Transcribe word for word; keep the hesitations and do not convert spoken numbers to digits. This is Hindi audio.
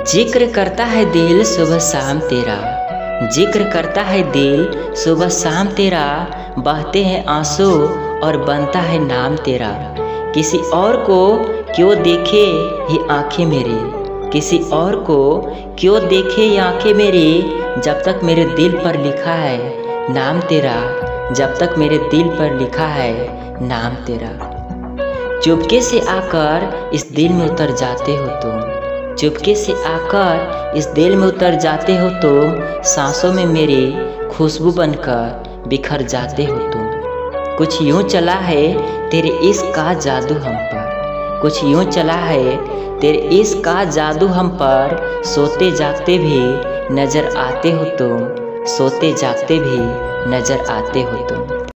जिक्र करता है दिल सुबह शाम तेरा, जिक्र करता है दिल सुबह शाम तेरा, बहते हैं आंसू और बनता है नाम तेरा। किसी और को क्यों देखे ये आंखें मेरी, किसी और को क्यों देखे ये आंखें मेरी, जब तक मेरे दिल पर लिखा है नाम तेरा, जब तक मेरे दिल पर लिखा है नाम तेरा। चुपके से आकर इस दिल में उतर जाते हो तुम, चुपके से आकर इस दिल में उतर जाते हो तुम, सांसों में मेरी खुशबू बनकर बिखर जाते हो तुम। कुछ यूं चला है तेरे इश्क का जादू हम पर, कुछ यूं चला है तेरे इश्क का जादू हम पर, सोते जागते भी नजर आते हो तुम, सोते जागते भी नजर आते हो तुम।